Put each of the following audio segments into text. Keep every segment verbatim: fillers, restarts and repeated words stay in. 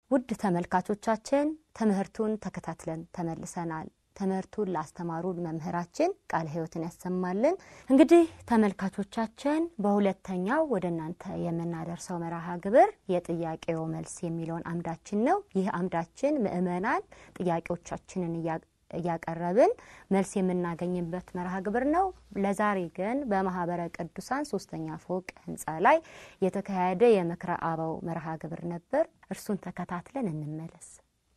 ውድ ተመልካቾቻችን ትምህርቱን ተከታትለን ተመልሰናል። ትምህርቱን ላስተማሩን መምህራችን ቃል ሕይወትን ያሰማልን። እንግዲህ ተመልካቾቻችን በሁለተኛው ወደናንተ የምናደርሰው መርሃ ግብር የጥያቄው መልስ የሚለውን አምዳችን ነው። ይህ አምዳችን ምእመናን ጥያቄዎቻችንን ያቀረብን መልስ የምናገኝበት መርሃ ግብር ነው። ለዛሬ ግን በማህበረ ቅዱሳን ሶስተኛ ፎቅ ህንጻ ላይ የተካሄደ የምክረ አበው መርሃ ግብር ነበር። እርሱን ተከታትለን እንመለስ።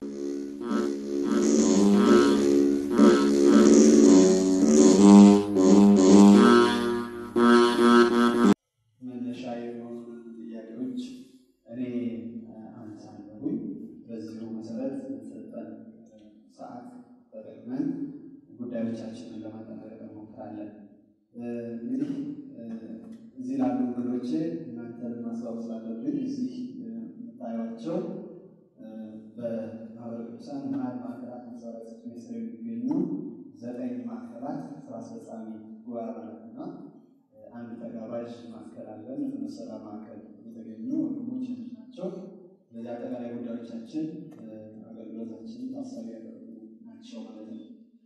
መነሻዬ የሆኑ ጥያቄዎች እኔ አንሳለሁኝ። በዚሁ መሰረት ተሰጠን ሰዓት ተጠቅመን ጉዳዮቻችንን ለማጠናቀቅ እንሞክራለን። እንግዲህ እዚህ ላሉ እንግዶቼ እናንተን ማስታወስ ስላለብኝ እዚህ የምታዩዋቸው በማህበረ ቅዱሳን መሀል ማዕከላት መሰረት ሚኒስትር የሚገኙ ዘጠኝ ማዕከላት ስራ አስፈጻሚ ጉባኤ አባላትና አንድ ተጋባዥ ማዕከል አለን። መሰላ ማዕከል የተገኙ ወንድሞች ናቸው። ለዚህ አጠቃላይ ጉዳዮቻችን አገልግሎታችን ታሳቢ ያደረጉ ናቸው ማለት ነው።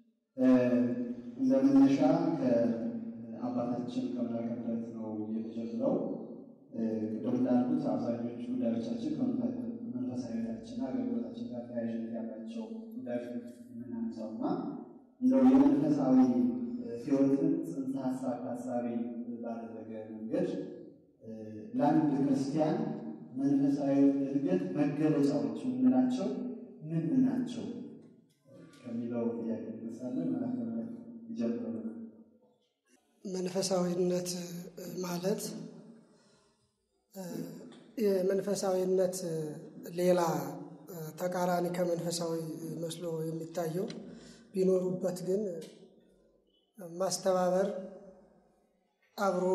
ለመነሻ ከአባታችን ከመላከ ምሕረት ነው የተጀመረው። ቅድም እንዳልኩት አብዛኞቹ ጉዳዮቻችን ከመንፈሳዊነታችንና አገልግሎታችን ጋር ተያያዥነት ያላቸው ጉዳዮች የምናነሳውና እንደው የመንፈሳዊ ሕይወትን ጽንሰ ሀሳብ ታሳቢ ባደረገ መንገድ ለአንድ ክርስቲያን መንፈሳዊ እድገት መገለጫዎች የምንላቸው ምን ናቸው ከሚለው ጥያቄ ተነሳለን። መላከ ምሕረት ይጀምራሉ። መንፈሳዊነት ማለት የመንፈሳዊነት ሌላ ተቃራኒ ከመንፈሳዊ መስሎ የሚታየው ቢኖሩበት ግን ማስተባበር አብሮ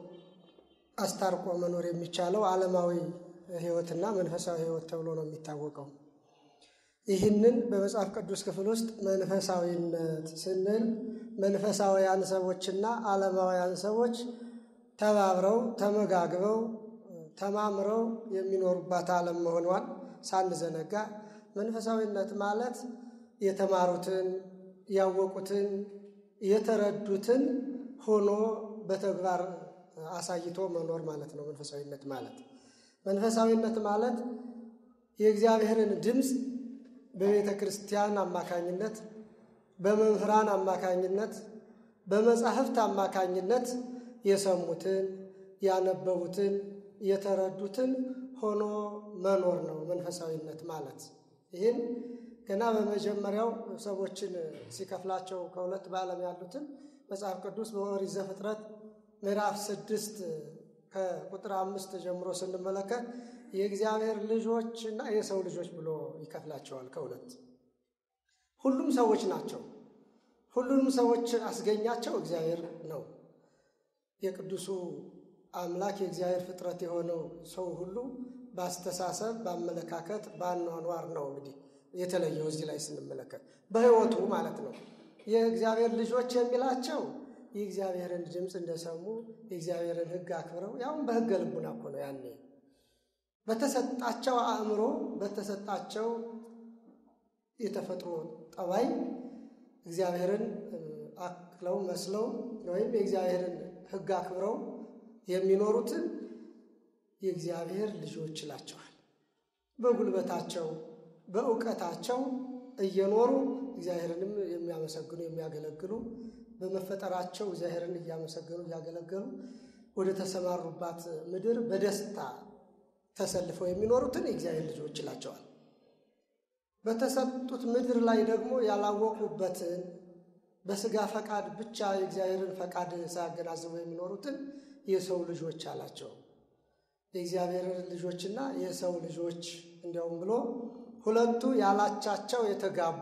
አስታርቆ መኖር የሚቻለው ዓለማዊ ሕይወትና መንፈሳዊ ሕይወት ተብሎ ነው የሚታወቀው። ይህንን በመጽሐፍ ቅዱስ ክፍል ውስጥ መንፈሳዊነት ስንል መንፈሳዊያን ሰዎችና ዓለማውያን ሰዎች ተባብረው ተመጋግበው ተማምረው የሚኖሩባት ዓለም መሆኗን ሳንዘነጋ፣ መንፈሳዊነት ማለት የተማሩትን ያወቁትን የተረዱትን ሆኖ በተግባር አሳይቶ መኖር ማለት ነው። መንፈሳዊነት ማለት መንፈሳዊነት ማለት የእግዚአብሔርን ድምፅ በቤተ ክርስቲያን አማካኝነት፣ በመምህራን አማካኝነት፣ በመጻሕፍት አማካኝነት የሰሙትን ያነበቡትን የተረዱትን ሆኖ መኖር ነው መንፈሳዊነት ማለት። ይህን ገና በመጀመሪያው ሰዎችን ሲከፍላቸው ከሁለት በዓለም ያሉትን መጽሐፍ ቅዱስ በኦሪት ዘፍጥረት ምዕራፍ ስድስት ከቁጥር አምስት ጀምሮ ስንመለከት የእግዚአብሔር ልጆች እና የሰው ልጆች ብሎ ይከፍላቸዋል ከሁለት። ሁሉም ሰዎች ናቸው። ሁሉንም ሰዎች አስገኛቸው እግዚአብሔር ነው። የቅዱሱ አምላክ የእግዚአብሔር ፍጥረት የሆነው ሰው ሁሉ በአስተሳሰብ በአመለካከት በአኗኗር ነው እንግዲህ የተለየው እዚህ ላይ ስንመለከት በሕይወቱ ማለት ነው። የእግዚአብሔር ልጆች የሚላቸው የእግዚአብሔርን ድምፅ እንደሰሙ የእግዚአብሔርን ሕግ አክብረው ያውም በሕገ ልቡና እኮ ነው ያኔ በተሰጣቸው አእምሮ በተሰጣቸው የተፈጥሮ ጠባይ እግዚአብሔርን አክለው መስለው ወይም የእግዚአብሔርን ሕግ አክብረው የሚኖሩትን የእግዚአብሔር ልጆች ይላቸዋል። በጉልበታቸው በእውቀታቸው እየኖሩ እግዚአብሔርንም የሚያመሰግኑ የሚያገለግሉ በመፈጠራቸው እግዚአብሔርን እያመሰገኑ እያገለገሉ ወደ ተሰማሩባት ምድር በደስታ ተሰልፈው የሚኖሩትን የእግዚአብሔር ልጆች ይላቸዋል። በተሰጡት ምድር ላይ ደግሞ ያላወቁበትን በስጋ ፈቃድ ብቻ የእግዚአብሔርን ፈቃድ ሳያገናዝቡ የሚኖሩትን የሰው ልጆች አላቸው። የእግዚአብሔር ልጆችና የሰው ልጆች እንዲያውም ብሎ ሁለቱ ያላቻቸው የተጋቡ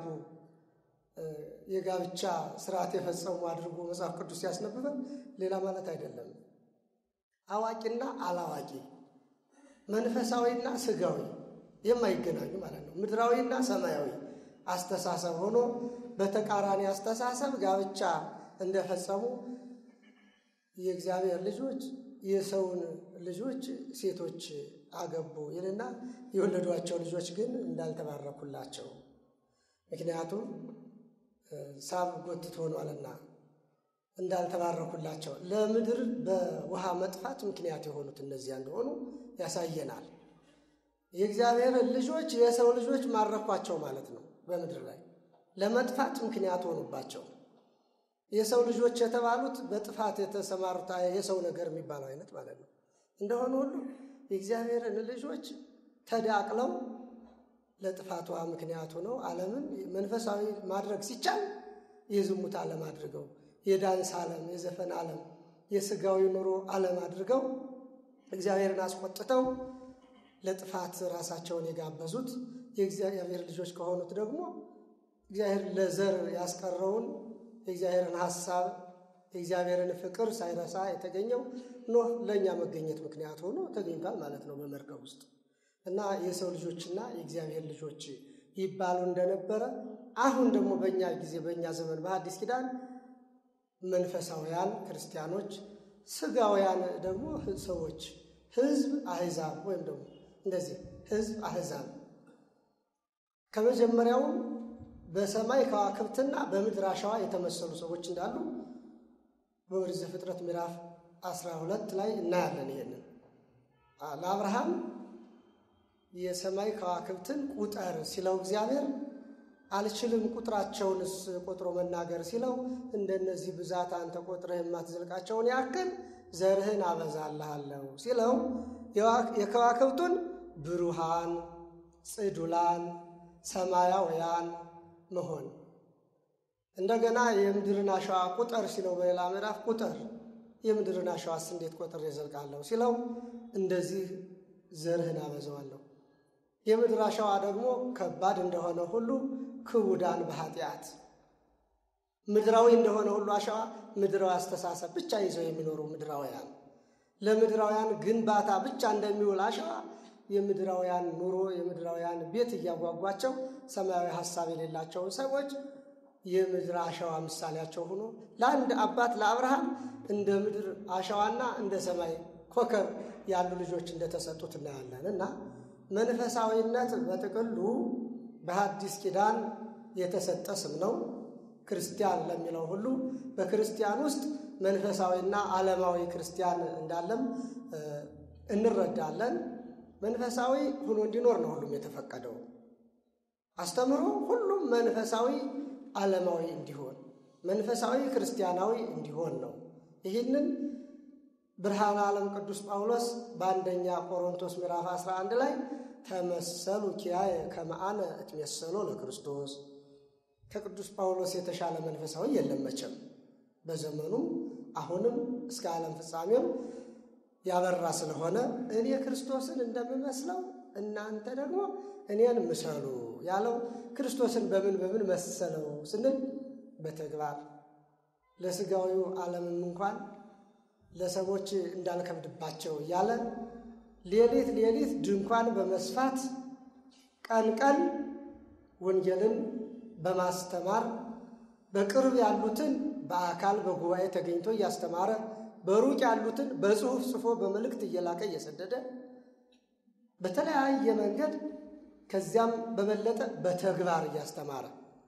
የጋብቻ ስርዓት የፈጸሙ አድርጎ መጽሐፍ ቅዱስ ያስነብበን ሌላ ማለት አይደለም። አዋቂና አላዋቂ፣ መንፈሳዊና ስጋዊ የማይገናኙ ማለት ነው። ምድራዊና ሰማያዊ አስተሳሰብ ሆኖ በተቃራኒ አስተሳሰብ ጋብቻ እንደፈጸሙ የእግዚአብሔር ልጆች የሰውን ልጆች ሴቶች አገቡ ይልና የወለዷቸው ልጆች ግን እንዳልተባረኩላቸው፣ ምክንያቱም ሳብ ጎትቶ ሆኗልና እንዳልተባረኩላቸው ለምድር በውሃ መጥፋት ምክንያት የሆኑት እነዚያ እንደሆኑ ያሳየናል። የእግዚአብሔር ልጆች የሰው ልጆች ማረኳቸው ማለት ነው። በምድር ላይ ለመጥፋት ምክንያት ሆኑባቸው። የሰው ልጆች የተባሉት በጥፋት የተሰማሩት የሰው ነገር የሚባለው አይነት ማለት ነው እንደሆነ ሁሉ የእግዚአብሔርን ልጆች ተዳቅለው ለጥፋቷ ምክንያት ሆነው ዓለምን መንፈሳዊ ማድረግ ሲቻል የዝሙት ዓለም አድርገው፣ የዳንስ ዓለም፣ የዘፈን ዓለም፣ የስጋዊ ኑሮ ዓለም አድርገው እግዚአብሔርን አስቆጥተው ለጥፋት ራሳቸውን የጋበዙት የእግዚአብሔር ልጆች ከሆኑት ደግሞ እግዚአብሔር ለዘር ያስቀረውን የእግዚአብሔርን ሐሳብ የእግዚአብሔርን ፍቅር ሳይረሳ የተገኘው ኖህ ለእኛ መገኘት ምክንያት ሆኖ ተገኝቷል ማለት ነው በመርከብ ውስጥ እና የሰው ልጆችና የእግዚአብሔር ልጆች ይባሉ እንደነበረ አሁን ደግሞ በእኛ ጊዜ በእኛ ዘመን በአዲስ ኪዳን መንፈሳውያን ክርስቲያኖች፣ ስጋውያን ደግሞ ሰዎች፣ ሕዝብ አሕዛብ ወይም ደግሞ እንደዚህ ሕዝብ አሕዛብ ከመጀመሪያው በሰማይ ከዋክብትና በምድር አሸዋ የተመሰሉ ሰዎች እንዳሉ በኦሪት ዘፍጥረት ምዕራፍ አስራ ሁለት ላይ እናያለን። ይሄንን ለአብርሃም የሰማይ ከዋክብትን ቁጠር ሲለው እግዚአብሔር አልችልም ቁጥራቸውንስ ቆጥሮ መናገር ሲለው እንደነዚህ ብዛት አንተ ቆጥረህ የማትዘልቃቸውን ያክል ዘርህን አበዛልሃለሁ ሲለው የከዋክብቱን ብሩሃን፣ ጽዱላን፣ ሰማያውያን መሆን እንደገና የምድርን አሸዋ ቁጠር ሲለው በሌላ ምዕራፍ ቁጠር የምድርን አሸዋስ እንዴት ቆጥሬ እዘልቃለሁ ሲለው እንደዚህ ዘርህን አበዛዋለሁ። የምድር አሸዋ ደግሞ ከባድ እንደሆነ ሁሉ ክቡዳን በኃጢአት ምድራዊ እንደሆነ ሁሉ አሸዋ ምድራዊ አስተሳሰብ ብቻ ይዘው የሚኖሩ ምድራውያን ለምድራውያን ግንባታ ብቻ እንደሚውል አሸዋ የምድራውያን ኑሮ የምድራውያን ቤት እያጓጓቸው ሰማያዊ ሐሳብ የሌላቸውን ሰዎች የምድር አሸዋ ምሳሌያቸው ሆኖ ለአንድ አባት ለአብርሃም እንደ ምድር አሸዋና እንደ ሰማይ ኮከብ ያሉ ልጆች እንደተሰጡት እናያለን። እና መንፈሳዊነት በጥቅሉ በሐዲስ ኪዳን የተሰጠ ስም ነው። ክርስቲያን ለሚለው ሁሉ በክርስቲያን ውስጥ መንፈሳዊና ዓለማዊ ክርስቲያን እንዳለም እንረዳለን። መንፈሳዊ ሆኖ እንዲኖር ነው ሁሉም የተፈቀደው። አስተምሮ ሁሉም መንፈሳዊ ዓለማዊ እንዲሆን መንፈሳዊ ክርስቲያናዊ እንዲሆን ነው። ይህንን ብርሃነ ዓለም ቅዱስ ጳውሎስ በአንደኛ ቆሮንቶስ ምዕራፍ አስራ አንድ ላይ ተመሰሉ ኪያየ ከመ አነ እትመሰሎ ለክርስቶስ ከቅዱስ ጳውሎስ የተሻለ መንፈሳዊ የለም መቼም በዘመኑም አሁንም እስከ ዓለም ፍጻሜም ያበራ ስለሆነ እኔ ክርስቶስን እንደምመስለው እናንተ ደግሞ እኔን ምሰሉ ያለው ክርስቶስን በምን በምን መሰለው ስንል በተግባር ለስጋዊው ዓለምም እንኳን ለሰዎች እንዳልከብድባቸው ያለ ሌሊት ሌሊት ድንኳን በመስፋት ቀን ቀን ወንጌልን በማስተማር በቅርብ ያሉትን በአካል በጉባኤ ተገኝቶ እያስተማረ በሩቅ ያሉትን በጽሑፍ ጽፎ በመልእክት እየላከ እየሰደደ በተለያየ መንገድ ከዚያም በበለጠ በተግባር እያስተማረ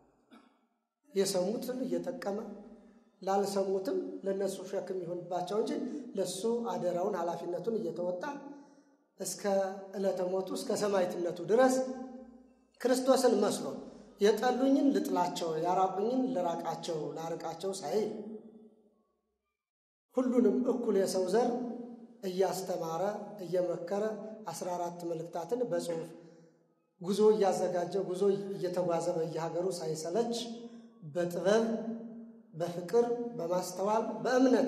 የሰሙትን እየጠቀመ ላልሰሙትም ለነሱ ሸክም ይሆንባቸው እንጂ ለሱ አደራውን ኃላፊነቱን እየተወጣ እስከ ዕለተ ሞቱ እስከ ሰማዕትነቱ ድረስ ክርስቶስን መስሎ የጠሉኝን ልጥላቸው ያራቁኝን ልራቃቸው ላርቃቸው ሳይል ሁሉንም እኩል የሰው ዘር እያስተማረ እየመከረ አስራ አራት መልእክታትን በጽሑፍ ጉዞ እያዘጋጀ ጉዞ እየተጓዘ በየሀገሩ ሳይሰለች በጥበብ በፍቅር በማስተዋል በእምነት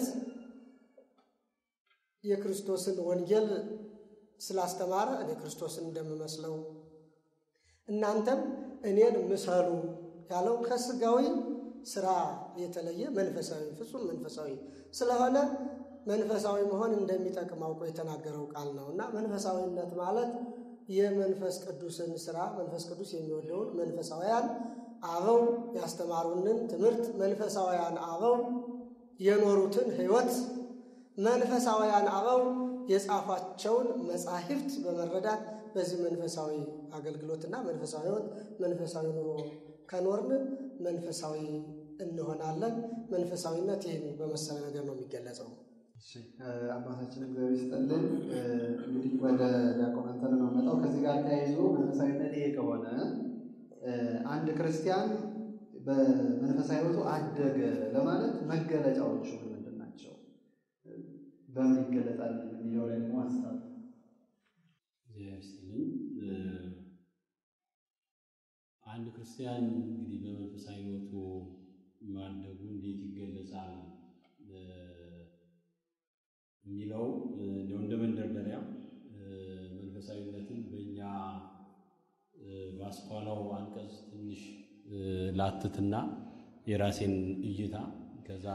የክርስቶስን ወንጌል ስላስተማረ እኔ ክርስቶስን እንደምመስለው እናንተም እኔን ምሰሉ ያለው ከስጋዊ ስራ የተለየ መንፈሳዊ ፍጹም መንፈሳዊ ስለሆነ መንፈሳዊ መሆን እንደሚጠቅም አውቆ የተናገረው ቃል ነውና መንፈሳዊነት ማለት የመንፈስ ቅዱስን ስራ መንፈስ ቅዱስ የሚወደውን መንፈሳውያን አበው ያስተማሩንን ትምህርት መንፈሳውያን አበው የኖሩትን ሕይወት መንፈሳውያን አበው የጻፏቸውን መጻሕፍት በመረዳት በዚህ መንፈሳዊ አገልግሎትና መንፈሳዊ ሕይወት መንፈሳዊ ኑሮ ከኖርን መንፈሳዊ እንሆናለን። መንፈሳዊነት ይህን በመሰለ ነገር ነው የሚገለጸው። እሺ አባታችን እግዚአብሔር ይስጥልን። እንግዲህ ወደ ዲያቆን አንተነህ ነው መጣው። ከዚህ ጋር ተያይዞ መንፈሳዊነት ይሄ ከሆነ አንድ ክርስቲያን በመንፈሳዊ ሕይወቱ አደገ ለማለት መገለጫዎቹ ምንድን ናቸው? በምን ይገለጣል የሚለው ላይ ደግሞ ሀሳብ ይስጥልኝ። አንድ ክርስቲያን እንግዲህ በመንፈሳዊ ሕይወቱ ማደጉ እንዴት ይገለጻል የሚለው እንደው እንደ መንደርደሪያ መንፈሳዊነትን በእኛ ባስኳላው አንቀጽ ትንሽ ላትትና የራሴን እይታ ከዛ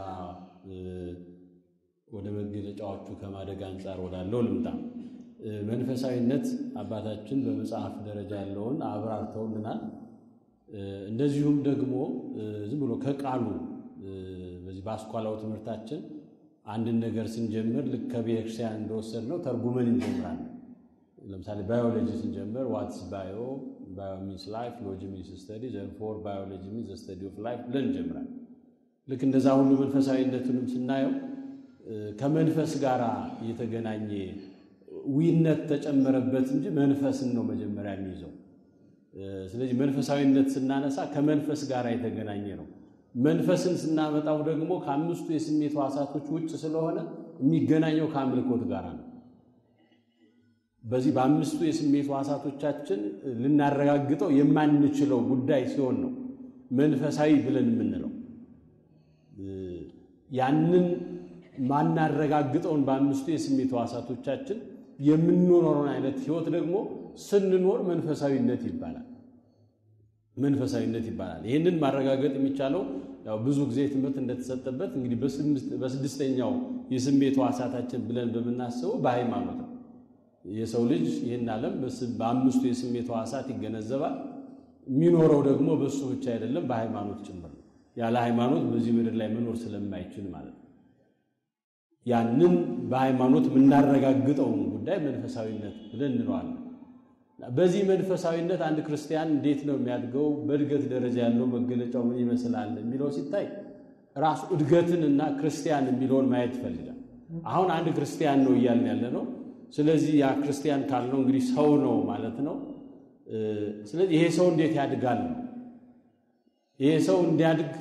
ወደ መገለጫዎቹ ከማደግ አንጻር ወዳለው ልምጣ። መንፈሳዊነት አባታችን በመጽሐፍ ደረጃ ያለውን አብራርተውልናል። እንደዚሁም ደግሞ ዝም ብሎ ከቃሉ በዚህ ባስኳላው ትምህርታችን አንድን ነገር ስንጀምር ልክ ከቤተክርስቲያን እንደወሰድነው ተርጉመን እንጀምራለን። ለምሳሌ ባዮሎጂ ስንጀምር ዋትስ ባዮ ባዮ ሚንስ ላይፍ ሎጂ ሚንስ ስተዲ ዘርፎር ባዮሎጂ ሚንስ ዘ ስተዲ ኦፍ ላይፍ ብለን እንጀምራለን። ልክ እንደዛ ሁሉ መንፈሳዊነቱንም ስናየው ከመንፈስ ጋር የተገናኘ ዊነት ተጨመረበት እንጂ መንፈስን ነው መጀመሪያ የሚይዘው። ስለዚህ መንፈሳዊነት ስናነሳ ከመንፈስ ጋር የተገናኘ ነው። መንፈስን ስናመጣው ደግሞ ከአምስቱ የስሜት ሕዋሳቶች ውጭ ስለሆነ የሚገናኘው ከአምልኮት ጋር ነው። በዚህ በአምስቱ የስሜት ሕዋሳቶቻችን ልናረጋግጠው የማንችለው ጉዳይ ሲሆን ነው መንፈሳዊ ብለን የምንለው። ያንን ማናረጋግጠውን በአምስቱ የስሜት ሕዋሳቶቻችን የምንኖረውን አይነት ሕይወት ደግሞ ስንኖር መንፈሳዊነት ይባላል። መንፈሳዊነት ይባላል። ይህንን ማረጋገጥ የሚቻለው ያው ብዙ ጊዜ ትምህርት እንደተሰጠበት እንግዲህ በስድስተኛው የስሜት ሕዋሳታችን ብለን በመናስበው በሃይማኖት ነው። የሰው ልጅ ይህን ዓለም በአምስቱ የስሜት ሕዋሳት ይገነዘባል። የሚኖረው ደግሞ በሱ ብቻ አይደለም በሃይማኖት ጭምር ነው። ያለ ሃይማኖት በዚህ ምድር ላይ መኖር ስለማይችል ማለት ነው። ያንን በሃይማኖት የምናረጋግጠውን ጉዳይ መንፈሳዊነት ብለን እንለዋለን። በዚህ መንፈሳዊነት አንድ ክርስቲያን እንዴት ነው የሚያድገው? በእድገት ደረጃ ያለው መገለጫው ምን ይመስላል የሚለው ሲታይ ራሱ እድገትንና ክርስቲያን የሚለውን ማየት ይፈልጋል። አሁን አንድ ክርስቲያን ነው እያልን ያለ ነው። ስለዚህ ያ ክርስቲያን ካልነው እንግዲህ ሰው ነው ማለት ነው። ስለዚህ ይሄ ሰው እንዴት ያድጋል ነው። ይሄ ሰው እንዲያድግ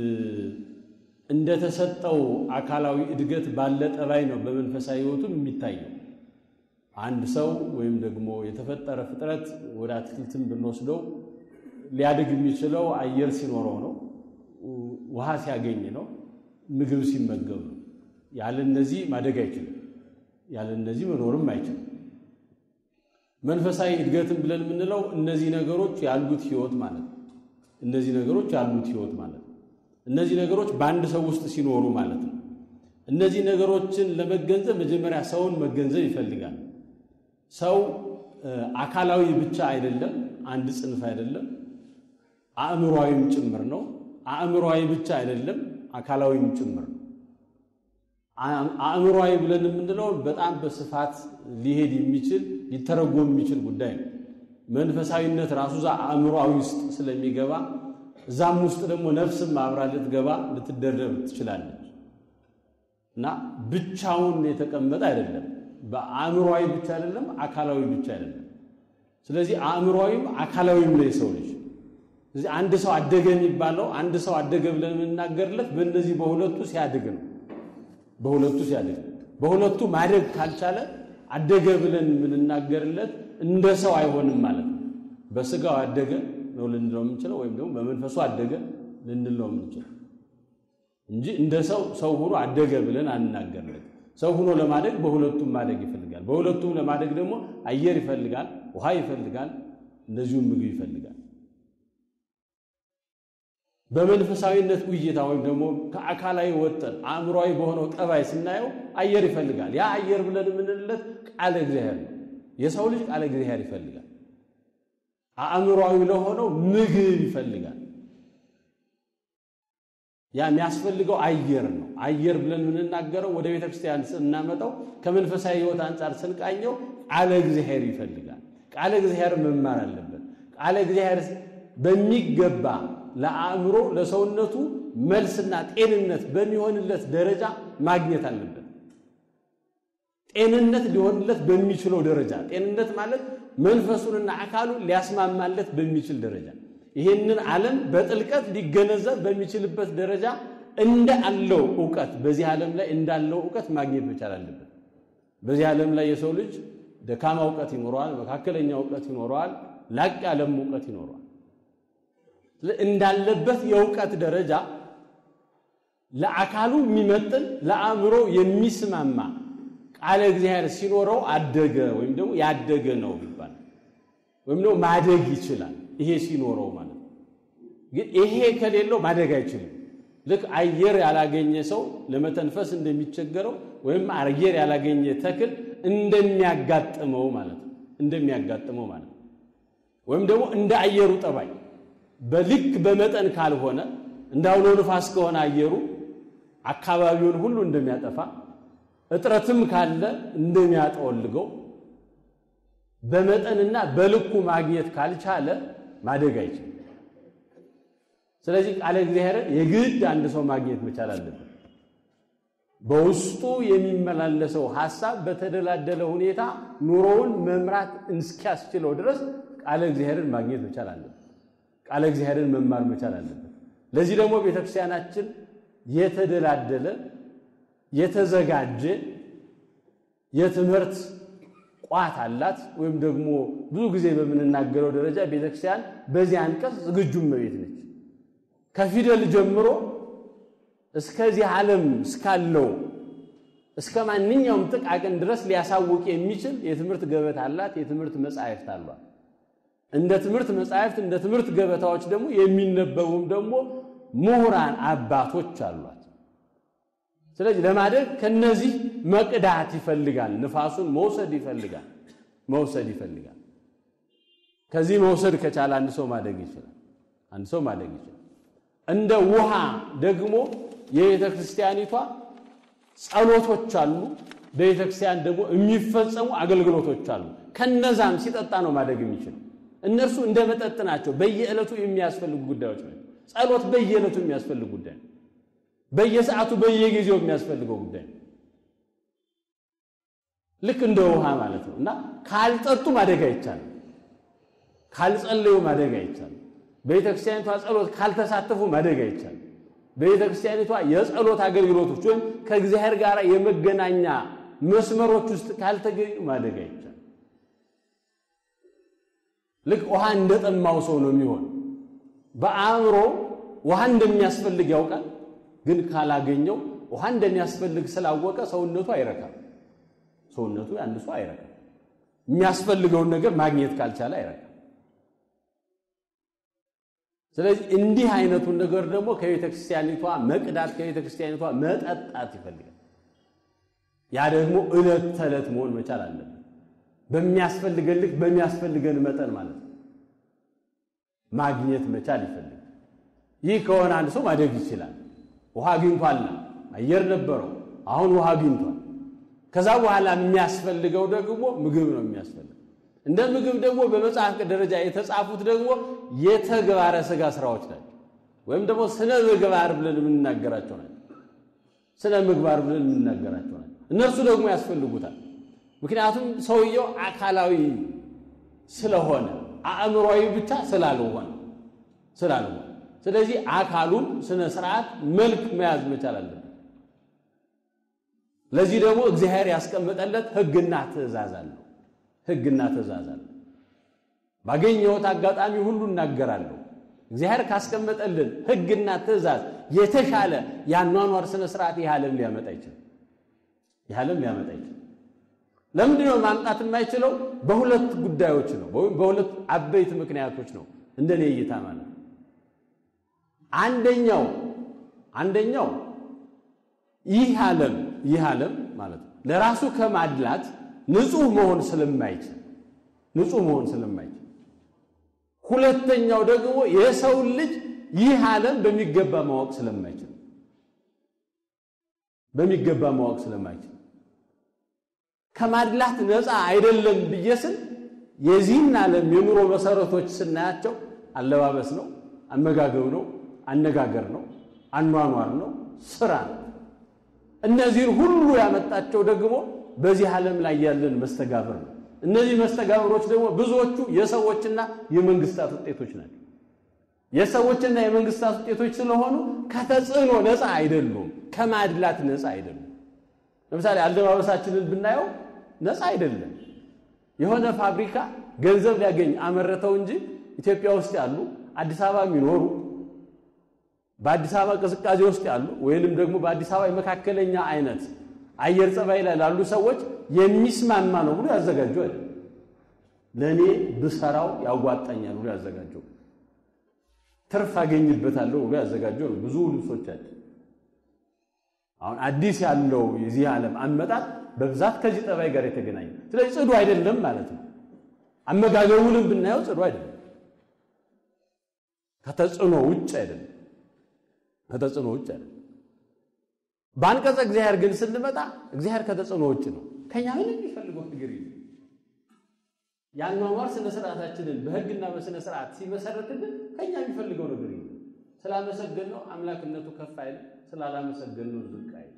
እንደተሰጠው አካላዊ እድገት ባለ ጠባይ ነው በመንፈሳዊ ሕይወቱም የሚታየው። አንድ ሰው ወይም ደግሞ የተፈጠረ ፍጥረት ወደ አትክልትም ብንወስደው ሊያድግ የሚችለው አየር ሲኖረው ነው፣ ውሃ ሲያገኝ ነው፣ ምግብ ሲመገብ ነው። ያለ እነዚህ ማደግ አይችልም። ያለ እነዚህ መኖርም አይችልም። መንፈሳዊ እድገትም ብለን የምንለው እነዚህ ነገሮች ያሉት ሕይወት ማለት ነው። እነዚህ ነገሮች ያሉት ሕይወት ማለት ነው። እነዚህ ነገሮች በአንድ ሰው ውስጥ ሲኖሩ ማለት ነው። እነዚህ ነገሮችን ለመገንዘብ መጀመሪያ ሰውን መገንዘብ ይፈልጋል። ሰው አካላዊ ብቻ አይደለም፣ አንድ ጽንፍ አይደለም፣ አእምሮአዊም ጭምር ነው። አእምሮአዊ ብቻ አይደለም፣ አካላዊም ጭምር ነው። አእምሮአዊ ብለን የምንለው በጣም በስፋት ሊሄድ የሚችል ሊተረጎም የሚችል ጉዳይ ነው። መንፈሳዊነት ራሱ ዛ አእምሮአዊ ውስጥ ስለሚገባ እዛም ውስጥ ደግሞ ነፍስም አብራ ልትገባ ልትደረብ ትችላለች እና ብቻውን የተቀመጠ አይደለም። በአእምሮአዊ ብቻ አይደለም፣ አካላዊ ብቻ አይደለም። ስለዚህ አእምሮአዊም አካላዊም ነው የሰው ልጅ። ስለዚህ አንድ ሰው አደገ የሚባለው አንድ ሰው አደገ ብለን የምንናገርለት በእነዚህ በሁለቱ ሲያድግ ነው። በሁለቱ ሲያድግ በሁለቱ ማደግ ካልቻለ አደገ ብለን የምንናገርለት እንደ ሰው አይሆንም ማለት ነው። በስጋው አደገ ነው ልንለው የምንችለው ወይም ደግሞ በመንፈሱ አደገ ልንለው የምንችለው እንጂ እንደ ሰው ሰው ሆኖ አደገ ብለን አንናገርለት። ሰው ሆኖ ለማደግ በሁለቱም ማደግ ይፈልጋል። በሁለቱም ለማደግ ደግሞ አየር ይፈልጋል፣ ውሃ ይፈልጋል፣ እንደዚሁም ምግብ ይፈልጋል። በመንፈሳዊነት ውይይታ ወይም ደግሞ ከአካላዊ ወጥተን አእምሮአዊ በሆነው ጠባይ ስናየው አየር ይፈልጋል። ያ አየር ብለን የምንልለት ቃለ እግዚአብሔር ነው። የሰው ልጅ ቃለ እግዚአብሔር ይፈልጋል። አእምሮአዊ ለሆነው ምግብ ይፈልጋል። ያ የሚያስፈልገው አየር ነው። አየር ብለን የምንናገረው ወደ ቤተክርስቲያን ስናመጣው ከመንፈሳዊ ሕይወት አንፃር ስንቃኘው ቃለ እግዚአብሔር ይፈልጋል። ቃለ እግዚአብሔር መማር አለበት። ቃለ እግዚአብሔር በሚገባ ለአእምሮ ለሰውነቱ መልስና ጤንነት በሚሆንለት ደረጃ ማግኘት አለበት። ጤንነት ሊሆንለት በሚችለው ደረጃ ጤንነት ማለት መንፈሱንና አካሉን ሊያስማማለት በሚችል ደረጃ ይሄንን ዓለም በጥልቀት ሊገነዘብ በሚችልበት ደረጃ እንዳለው ዕውቀት በዚህ ዓለም ላይ እንዳለው ዕውቀት ማግኘት መቻል አለበት። በዚህ ዓለም ላይ የሰው ልጅ ደካማ ዕውቀት ይኖረዋል፣ መካከለኛ ዕውቀት ይኖረዋል፣ ላቅ ያለም ዕውቀት ይኖረዋል። እንዳለበት የዕውቀት ደረጃ ለአካሉ የሚመጥን ለአእምሮ የሚስማማ ቃለ እግዚአብሔር ሲኖረው አደገ ወይም ደግሞ ያደገ ነው ይባላል። ወይም ደግሞ ማደግ ይችላል ይሄ ሲኖረው ማለት ነው። ግን ይሄ ከሌለው ማደግ አይችልም። ልክ አየር ያላገኘ ሰው ለመተንፈስ እንደሚቸገረው ወይም አየር ያላገኘ ተክል እንደሚያጋጥመው ማለት ነው እንደሚያጋጥመው ማለት ነው። ወይም ደግሞ እንደ አየሩ ጠባይ በልክ በመጠን ካልሆነ እንዳውሎ ንፋስ ከሆነ አየሩ አካባቢውን ሁሉ እንደሚያጠፋ እጥረትም ካለ እንደሚያጠወልገው በመጠንና በልኩ ማግኘት ካልቻለ ማደግ አይችልም። ስለዚህ ቃለ እግዚአብሔር የግድ አንድ ሰው ማግኘት መቻል አለበት። በውስጡ የሚመላለሰው ሐሳብ በተደላደለ ሁኔታ ኑሮውን መምራት እስኪያስችለው ድረስ ቃለ እግዚአብሔርን ማግኘት መቻል አለበት። ቃለ እግዚአብሔርን መማር መቻል አለበት። ለዚህ ደግሞ ቤተክርስቲያናችን የተደላደለ የተዘጋጀ የትምህርት ቋት አላት። ወይም ደግሞ ብዙ ጊዜ በመናገረው ደረጃ ቤተክርስቲያን በዚህ አንቀጽ ዝግጁ መቤት ነች። ከፊደል ጀምሮ እስከዚህ ዓለም እስካለው እስከ ማንኛውም ጥቃቅን ድረስ ሊያሳውቅ የሚችል የትምህርት ገበታ አላት፣ የትምህርት መጻሕፍት አሏት። እንደ ትምህርት መጻሕፍት እንደ ትምህርት ገበታዎች ደግሞ የሚነበቡም ደግሞ ምሁራን አባቶች አሏት። ስለዚህ ለማደግ ከነዚህ መቅዳት ይፈልጋል። ንፋሱን መውሰድ ይፈልጋል መውሰድ ይፈልጋል። ከዚህ መውሰድ ከቻለ አንድ ሰው ማደግ ይችላል። አንድ ሰው ማደግ ይችላል። እንደ ውሃ ደግሞ የቤተክርስቲያኒቷ ጸሎቶች አሉ። በቤተክርስቲያን ደግሞ የሚፈጸሙ አገልግሎቶች አሉ። ከነዛም ሲጠጣ ነው ማደግ የሚችለው። እነርሱ እንደ መጠጥ ናቸው። በየዕለቱ የሚያስፈልጉ ጉዳዮች ናቸው። ጸሎት በየዕለቱ የሚያስፈልግ ጉዳይ ነው። በየሰዓቱ በየጊዜው የሚያስፈልገው ጉዳይ ነው። ልክ እንደ ውሃ ማለት ነው። እና ካልጠጡ ማደግ አይቻልም። ካልጸለዩ ማደግ አይቻልም። በቤተክርስቲያኒቷ ጸሎት ካልተሳተፉ ማደግ አይቻልም። በቤተክርስቲያኒቷ የጸሎት አገልግሎቶች ወይም ከእግዚአብሔር ጋር የመገናኛ መስመሮች ውስጥ ካልተገኙ ማደግ አይቻልም። ልክ ውሃ እንደጠማው ሰው ነው የሚሆን። በአእምሮ ውሃ እንደሚያስፈልግ ያውቃል፣ ግን ካላገኘው ውሃ እንደሚያስፈልግ ስላወቀ ሰውነቱ አይረካም። ሰውነቱ አንድ ሰው አይረካም። የሚያስፈልገውን ነገር ማግኘት ካልቻለ አይረካም። ስለዚህ እንዲህ አይነቱን ነገር ደግሞ ከቤተክርስቲያኒቷ መቅዳት ከቤተክርስቲያኒቷ መጠጣት ይፈልጋል። ያ ደግሞ ዕለት ተዕለት መሆን መቻል አለበት። በሚያስፈልገን ልክ በሚያስፈልገን መጠን ማለት ነው ማግኘት መቻል ይፈልጋል። ይህ ከሆነ አንድ ሰው ማደግ ይችላል። ውሃ አግኝቷል፣ አየር ነበረው፣ አሁን ውሃ አግኝቷል። ከዛ በኋላ የሚያስፈልገው ደግሞ ምግብ ነው የሚያስፈልገው። እንደ ምግብ ደግሞ በመጽሐፍ ደረጃ የተጻፉት ደግሞ የተግባረ ሥጋ ስራዎች ናቸው። ወይም ደግሞ ስነ ምግባር ብለን የምንናገራቸው ናቸው። ስነ ምግባር ብለን የምንናገራቸው ናቸው። እነርሱ ደግሞ ያስፈልጉታል። ምክንያቱም ሰውየው አካላዊ ስለሆነ አእምሮአዊ ብቻ ስላልሆነ ስላልሆነ ስለዚህ አካሉን ስነ ስርዓት መልክ መያዝ መቻል አለበት። ለዚህ ደግሞ እግዚአብሔር ያስቀመጠለት ሕግና ትእዛዝ አለው። ሕግና ትእዛዝ አለው። ባገኘሁት አጋጣሚ ሁሉ እናገራለሁ። እግዚአብሔር ካስቀመጠልን ሕግና ትእዛዝ የተሻለ ያኗኗር ስነ ስርዓት ይሃለም ሊያመጣ ይችላል። ይሃለም ሊያመጣ ይችላል። ለምንድን ነው ማምጣት የማይችለው? በሁለት ጉዳዮች ነው፣ በሁለት አበይት ምክንያቶች ነው እንደኔ እይታ ማለት ነው። አንደኛው አንደኛው ይህ ዓለም ይህ ዓለም ማለት ነው ለራሱ ከማድላት ንጹህ መሆን ስለማይችል ንጹህ መሆን ስለማይችል፣ ሁለተኛው ደግሞ የሰው ልጅ ይህ ዓለም በሚገባ ማወቅ ስለማይችል በሚገባ ማወቅ ስለማይችል ከማድላት ነፃ አይደለም ብየስን የዚህን ዓለም የኑሮ መሰረቶች ስናያቸው አለባበስ ነው፣ አመጋገብ ነው፣ አነጋገር ነው፣ አኗኗር ነው፣ ስራ ነው። እነዚህን ሁሉ ያመጣቸው ደግሞ በዚህ ዓለም ላይ ያለን መስተጋብር ነው። እነዚህ መስተጋብሮች ደግሞ ብዙዎቹ የሰዎችና የመንግስታት ውጤቶች ናቸው። የሰዎችና የመንግስታት ውጤቶች ስለሆኑ ከተጽዕኖ ነፃ አይደሉም፣ ከማድላት ነፃ አይደሉም። ለምሳሌ አለባበሳችንን ብናየው ነፃ አይደለም። የሆነ ፋብሪካ ገንዘብ ሊያገኝ አመረተው እንጂ ኢትዮጵያ ውስጥ ያሉ አዲስ አበባ የሚኖሩ በአዲስ አበባ ቅዝቃዜ ውስጥ ያሉ ወይንም ደግሞ በአዲስ አበባ መካከለኛ አይነት አየር ጸባይ ላይ ላሉ ሰዎች የሚስማማ ነው ብሎ ያዘጋጀው አይደል? ለኔ ብሰራው ያዋጣኛል ብሎ ያዘጋጀው ትርፍ አገኝበታለሁ ብሎ ያዘጋጀው ነው ብዙ ልብሶቻችን። አሁን አዲስ ያለው የዚህ ዓለም አመጣጥ በብዛት ከዚህ ጠባይ ጋር የተገናኘ ስለዚህ ጽዱ አይደለም ማለት ነው። አመጋገቡንም ብናየው ጽዱ አይደለም፣ ከተጽዕኖ ውጭ አይደለም፣ ከተጽዕኖ ውጭ አይደለም። ባንቀጸ እግዚአብሔር ግን ስንመጣ እግዚአብሔር ከተጽዕኖ ውጭ ነው። ከኛ ምንም የሚፈልገው ነገር የለም። ያኗኗር ስነ ስርዓታችንን በህግና በስነ ስርዓት ሲመሰረትልን ከኛ የሚፈልገው ነገር የለም። ስላመሰገነው አምላክነቱ ከፍ አይል፣ ስላላመሰገነው ዝቅ አይል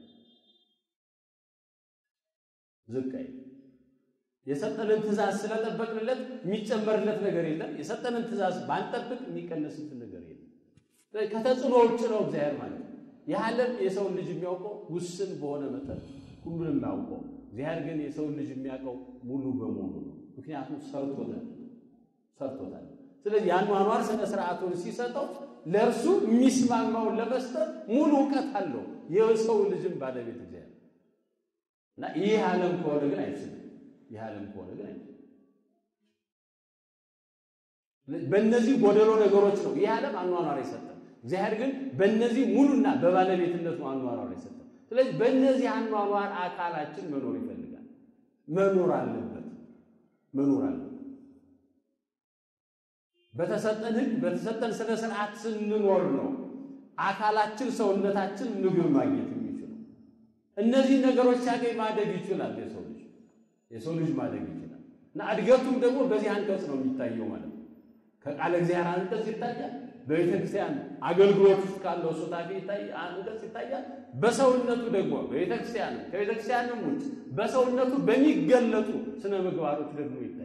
ዝቅ አይል። የሰጠንን ትእዛዝ ስለጠበቅንለት የሚጨመርለት ነገር የለም። የሰጠንን ትእዛዝ ባንጠብቅ የሚቀነስልን ነገር የለም። ከተጽዕኖ ውጭ ነው እግዚአብሔር ማለት ነው። የዓለም የሰው ልጅ የሚያውቀው ውስን በሆነ መጠን ሁሉንም ያውቀው፣ እግዚአብሔር ግን የሰው ልጅ የሚያውቀው ሙሉ በሙሉ ነው። ምክንያቱም ሰርቶታል ሰርቶታል። ስለዚህ ያኗኗር ስነ ስርዓቱን ሲሰጠው ለእርሱ የሚስማማውን ለመስጠት ሙሉ ዕውቀት አለው የሰው ልጅም ባለቤት እግዚአብሔር እና ይህ ዓለም ከሆነ ግን አይችልም። ይህ ዓለም ከሆነ ግን አይችልም። በእነዚህ ጎደሎ ነገሮች ነው ይህ ዓለም አኗኗር የሰጠን። እግዚአብሔር ግን በእነዚህ ሙሉና በባለቤትነቱ አኗኗር የሰጠን። ስለዚህ በእነዚህ አኗኗር አካላችን መኖር ይፈልጋል። መኖር አለበት መኖር አለበት። በተሰጠን ሕግ በተሰጠን ስነ ስርዓት ስንኖር ነው አካላችን ሰውነታችን ምግብ ማግኘት የሚችለው። እነዚህ ነገሮች ሲያገኝ ማደግ ይችላል የሰው ልጅ የሰው ልጅ ማደግ ይችላል። እና እድገቱም ደግሞ በዚህ አንቀጽ ነው የሚታየው ማለት ነው። ከቃለ እግዚአብሔር አንቀጽ ይታያል። በቤተክርስቲያን አገልግሎት ውስጥ ካለው ሱታፊ ይታያል አንቀጽ ይታያል። በሰውነቱ ደግሞ በቤተክርስቲያን ከቤተክርስቲያንም ውጭ በሰውነቱ በሚገለጡ ስነ ምግባሮች ደግሞ ይታያል።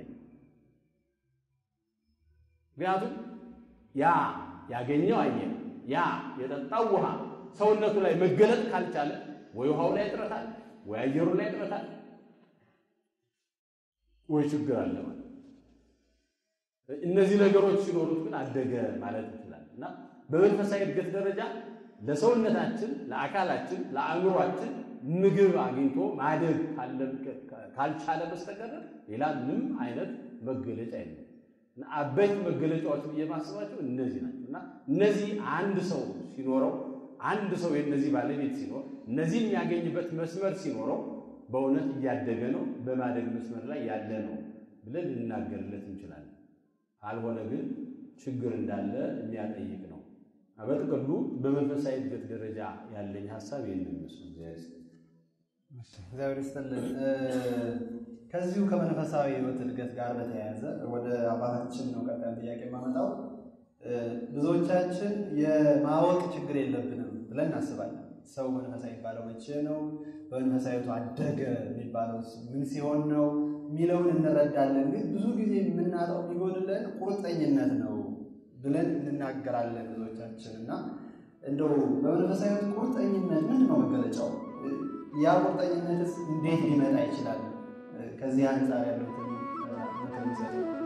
ምክንያቱም ያ ያገኘው አየር ያ የጠጣው ውሃ ሰውነቱ ላይ መገለጥ ካልቻለ ወይ ውሃው ላይ እጥረታል ወይ አየሩ ላይ እጥረታል ወይ ችግር አለ ማለት። እነዚህ ነገሮች ሲኖሩት ግን አደገ ማለት ይችላል። እና በመንፈሳዊ እድገት ደረጃ ለሰውነታችን ለአካላችን ለአእምሮአችን ምግብ አግኝቶ ማደግ ካልቻለ በስተቀር ሌላ ምንም አይነት መገለጫ የለም። እና አበይት መገለጫዎች የማስባቸው እነዚህ ናቸው። እና እነዚህ አንድ ሰው ሲኖረው አንድ ሰው የነዚህ ባለቤት ሲኖር እነዚህ የሚያገኝበት መስመር ሲኖረው በእውነት እያደገ ነው፣ በማደግ መስመር ላይ ያለ ነው ብለን ልናገርለት እንችላለን። ካልሆነ ግን ችግር እንዳለ የሚያጠይቅ ነው። በጥቅሉ በመንፈሳዊ እድገት ደረጃ ያለኝ ሐሳብ ይሄንን ይመስላል። እግዚአብሔር ይስጥልን። ከዚሁ ከመንፈሳዊ ሕይወት እድገት ጋር በተያያዘ ወደ አባታችን ነው ቀጣይ ጥያቄ የማመጣው። ብዙዎቻችን የማወቅ ችግር የለብንም ብለን እናስባለን። ሰው መንፈሳዊ የሚባለው መቼ ነው? በመንፈሳዊቱ አደገ የሚባለው ምን ሲሆን ነው የሚለውን እንረዳለን። ግን ብዙ ጊዜ የምናጣው ቢሆንልን ቁርጠኝነት ነው ብለን እንናገራለን ብዙዎቻችን። እና እንደው በመንፈሳዊቱ ቁርጠኝነት ምንድን ነው መገለጫው? ያ ቁርጠኝነትስ እንዴት ሊመጣ ይችላል? ከዚህ አንጻር ያሉትን ምክር